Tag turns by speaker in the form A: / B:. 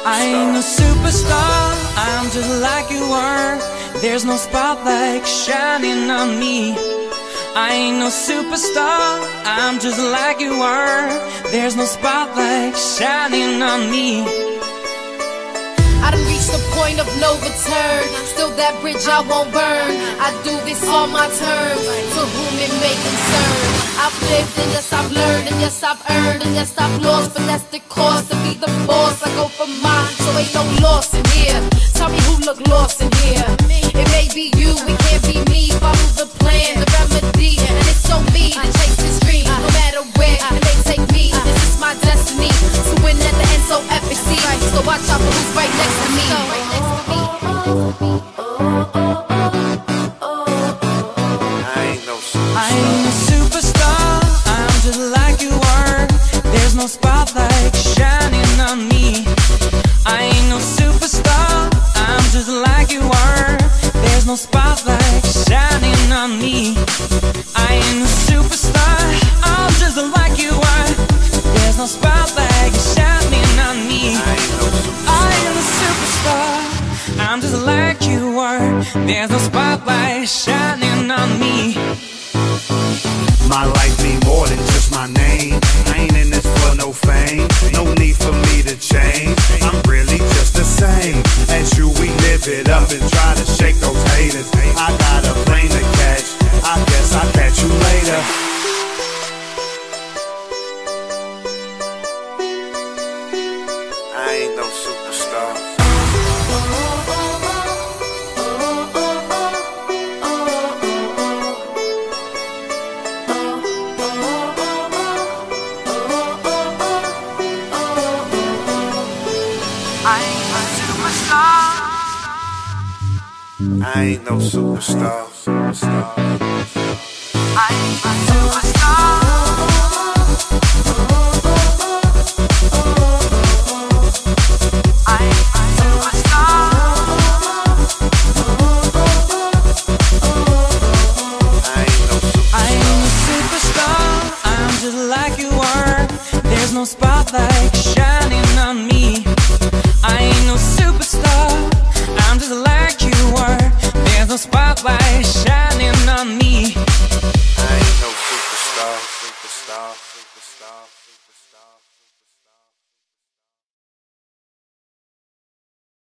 A: I ain't no superstar, I'm just like you are. There's no spotlight shining on me. I ain't no superstar, I'm just like you are. There's no spotlight shining on me.
B: I done reached the point of no return. Still that bridge I won't burn. I do this on my terms, to whom it may concern. I've lived and yes I've learned, and yes I've earned, and yes I've lost. But that's the cost to be the boss. I go for mine, so ain't no loss in here. Tell me who look lost in here. It may be you, it can't be me. Follow the plan, the remedy, and it's on me to chase this dream. No matter where it may take me, this is my destiny. To win at the end so epic, see. So watch out for who's right next to me.
A: I ain't a superstar, I'm just like you are. There's no spotlight shining on me. I ain't no superstar, I'm just like you are. There's no spotlight shining on me. I ain't a superstar, I'm just like you are. There's no spotlight shining on me. I ain't a superstar, I'm just like you are. There's no spotlight shining on me.
C: My life mean more than just my name. I ain't in this for no fame. No need for me to change. I'm really just the same as you. We live it up and try to shake those haters. I got a plane to catch, I guess I'll catch you later. I ain't no superstar. I ain't no superstar.